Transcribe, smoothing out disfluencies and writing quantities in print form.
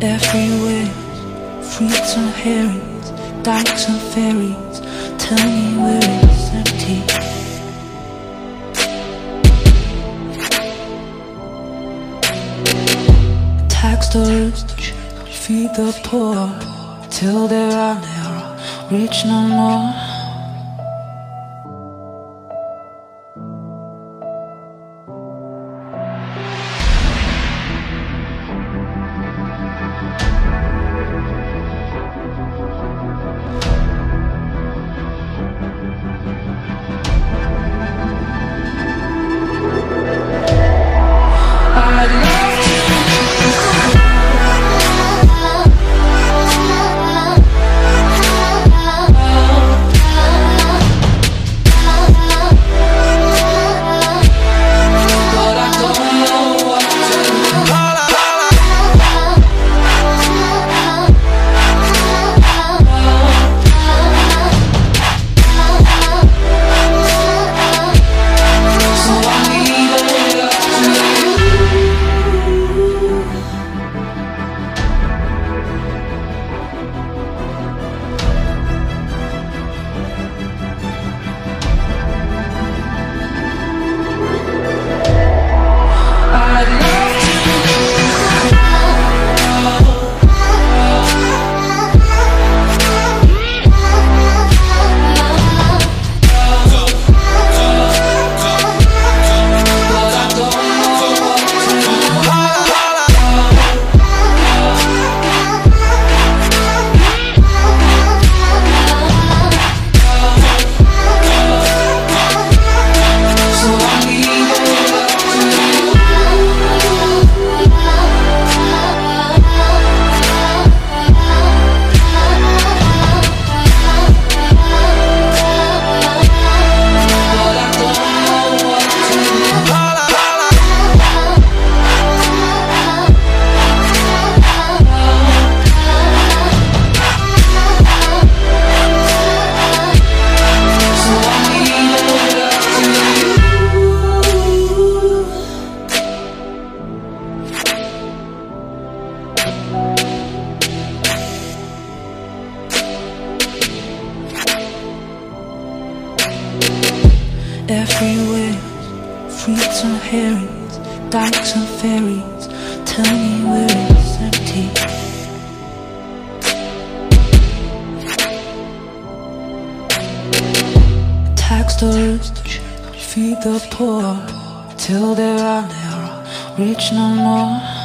Everywhere, fruits and herrings, dykes and ferries. Tell me where it's empty. Tax the rich, feed the poor, till they are never rich no more. Everywhere, fruits and herrings, dykes and ferries. Tell me where it's empty. Tax the rich, feed the poor, till they are never rich no more.